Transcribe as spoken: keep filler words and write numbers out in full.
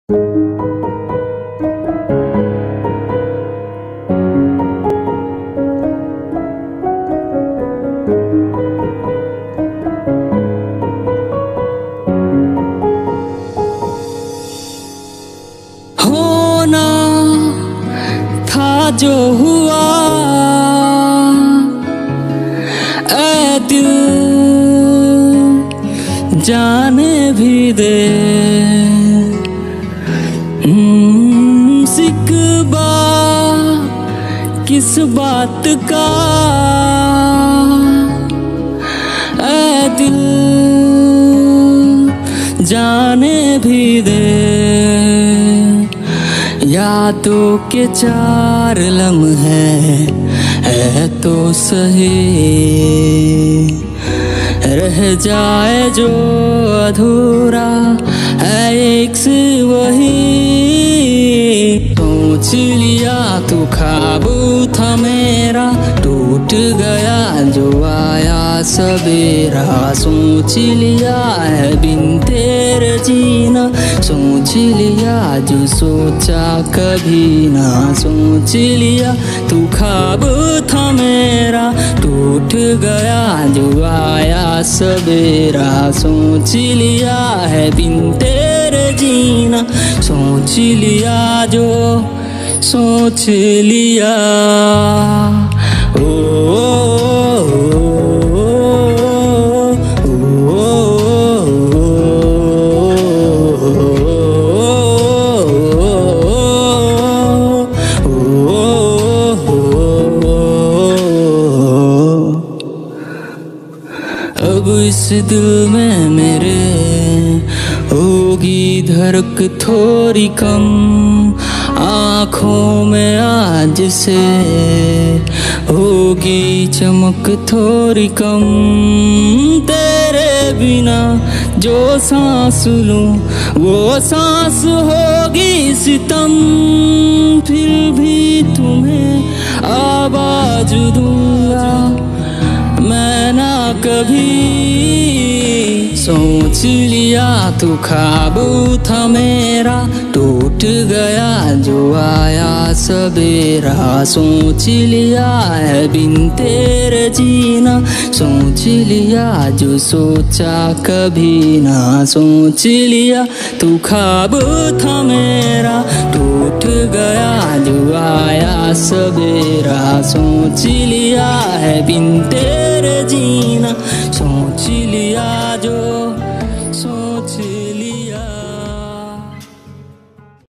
होना था जो हुआ, ऐ दिल जाने भी दे। सिकवा किस बात का, ऐ दिल जाने भी दे। यादों के चार लम्हे है तो सही, रह जाए जो अधूरा है एक से वही। सोच लिया तू ख्वाब था मेरा, टूट गया जो आया सवेरा। सोच लिया है बिन तेरे जीना, सोच लिया जो सोचा कभी ना। सोच लिया तू ख्वाब था मेरा, टूट गया जो आया सवेरा। सोच लिया है बिन तेरे जीना, सोच लिया जो सोच लिया। ओ, ओ, अब इस दिल में मेरे होगी धड़क थोड़ी कम। आँखों में आज से होगी चमक थोड़ी कम। तेरे बिना जो सांस लूं वो सांस होगी सितम। फिर भी तुम्हें आवाज दूंगा मैं ना कभी। सोच लिया तू ख्वाब था मेरा, टूट गया जो आया सवेरा। सोच लिया है बिन तेरे जीना, सोच लिया जो सोचा कभी ना। सोच लिया तू ख्वाब था मेरा, टूट गया जो आया सवेरा। सोच लिया है बिन तेरे जीना, सोच लिया जो